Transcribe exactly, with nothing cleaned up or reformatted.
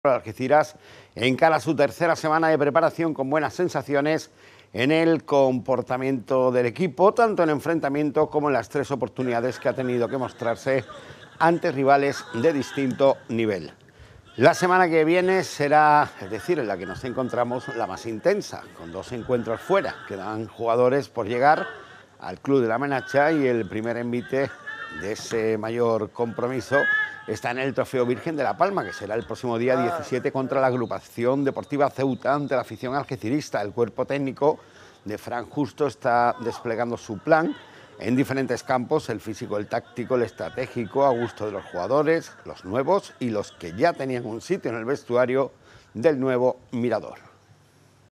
Algeciras encara su tercera semana de preparación con buenas sensaciones en el comportamiento del equipo, tanto en enfrentamiento como en las tres oportunidades que ha tenido que mostrarse ante rivales de distinto nivel. La semana que viene será, es decir, en la que nos encontramos, la más intensa, con dos encuentros fuera. Quedan jugadores por llegar al Club de la Menacha y el primer envite de ese mayor compromiso está en el Trofeo Virgen de la Palma, que será el próximo día diecisiete contra la Agrupación Deportiva Ceuta ante la afición algecirista. El cuerpo técnico de Fran Justo está desplegando su plan en diferentes campos: el físico, el táctico, el estratégico, a gusto de los jugadores, los nuevos y los que ya tenían un sitio en el vestuario del nuevo Mirador.